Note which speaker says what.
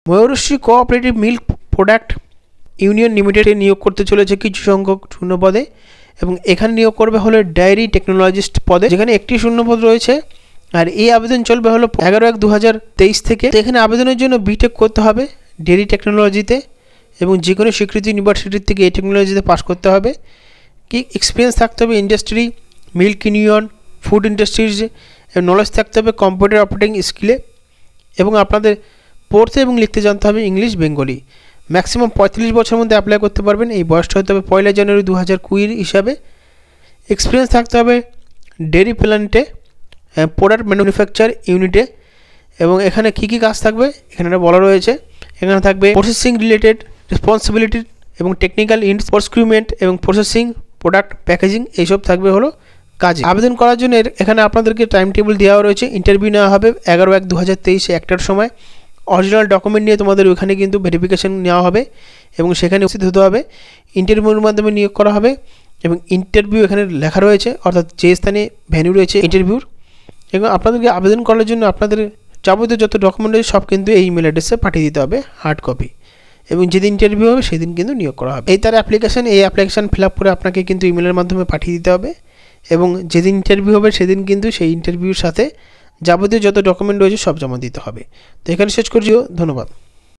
Speaker 1: ময়ূরশ্রী cooperative milk product union লিমিটেডে নিয়োগ করতে চলেছে কিছু সংখ্যক শূন্যপদে, এবং এখানে নিয়োগ করবে হলো ডায়েরি টেকনোলজিস্ট পদে, যেখানে একটি শূন্যপদ রয়েছে। আর এই আবেদন চলবে হলো 11/1/2023 থেকে। এখানে আবেদনের জন্য বিটেক করতে হবে ডেয়ারি টেকনোলজিতে, এবং যে কোনো স্বীকৃত ইউনিভার্সিটির থেকে এই টেকনোলজিতে পাস করতে হবে। কি এক্সপিরিয়েন্স থাকতে হবে industry, milk union, food industries, এবং নলেজ থাকতে হবে কম্পিউটার অপারেটিং স্কিলে, এবং আপনাদের পড়তে এবং লিখতে জানতে হবে ইংলিশ বেঙ্গলি। ম্যাক্সিমাম 45 বছরের মধ্যে অ্যাপ্লাই করতে পারবেন। এই বয়সটা হতে হবে 1 জানুয়ারি 2020 হিসাবে। এক্সপিরিয়েন্স থাকতে হবে ডেয়ারি প্ল্যান্টে, প্রোডাক্ট ম্যানুফ্যাকচার ইউনিটে, এবং এখানে কী কী কাজ থাকবে এখানে বলা রয়েছে। এখানে থাকবে প্রসেসিং রিলেটেড রেসপন্সিবিলিটি এবং টেকনিক্যাল প্রসকিউমেন্ট এবং প্রসেসিং, প্রোডাক্ট প্যাকেজিং, এইসব থাকবে হলো কাজে। আবেদন করার জন্য এখানে আপনাদেরকে টাইম টেবিল দেওয়া রয়েছে। ইন্টারভিউ নেওয়া হবে 11/1/2023 1টার সময়। অরিজিনাল ডকুমেন্ট নিয়ে তোমাদের ওইখানে কিন্তু ভেরিফিকেশান নেওয়া হবে এবং সেখানে উপস্থিত হতে হবে। ইন্টারভিউর মাধ্যমে নিয়োগ করা হবে, এবং ইন্টারভিউ এখানে লেখা রয়েছে, অর্থাৎ যে স্থানে ভেন্যু রয়েছে ইন্টারভিউর। এবং আপনাদেরকে আবেদন করার জন্য আপনাদের যাবতীয় যত ডকুমেন্ট রয়েছে সব কিন্তু এই ইমেল অ্যাড্রেসে পাঠিয়ে দিতে হবে হার্ড কপি, এবং যেদিন ইন্টারভিউ হবে সেদিন কিন্তু নিয়োগ করা হবে। এই তার অ্যাপ্লিকেশান ফিল আপ করে আপনাকে কিন্তু ইমেলের মাধ্যমে পাঠিয়ে দিতে হবে, এবং যেদিন ইন্টারভিউ হবে সেদিন কিন্তু সেই ইন্টারভিউর সাথে যাবতীয় যত ডকুমেন্ট রয়েছে সব জমা দিতে হবে। তো এখানে শেষ করছি, ধন্যবাদ।